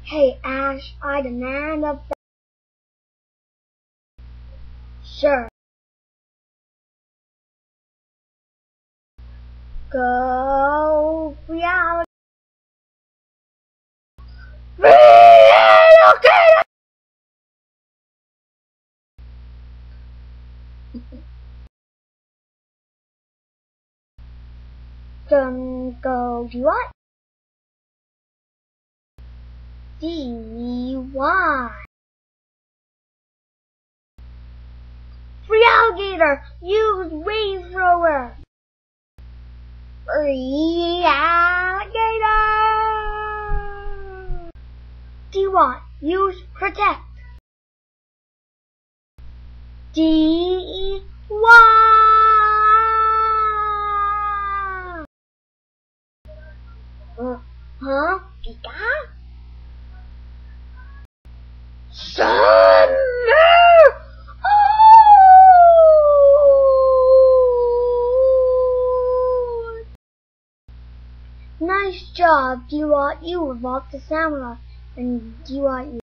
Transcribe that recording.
Hey Ash, I demand a Sure. Go reality. Relocate. Then go do what? DY. Free alligator. Use wave thrower. Free alligator. DY. Use protect. DY. Huh? Pika? Son! Oh! Nice job, DY. You evoked the samurai, and DY.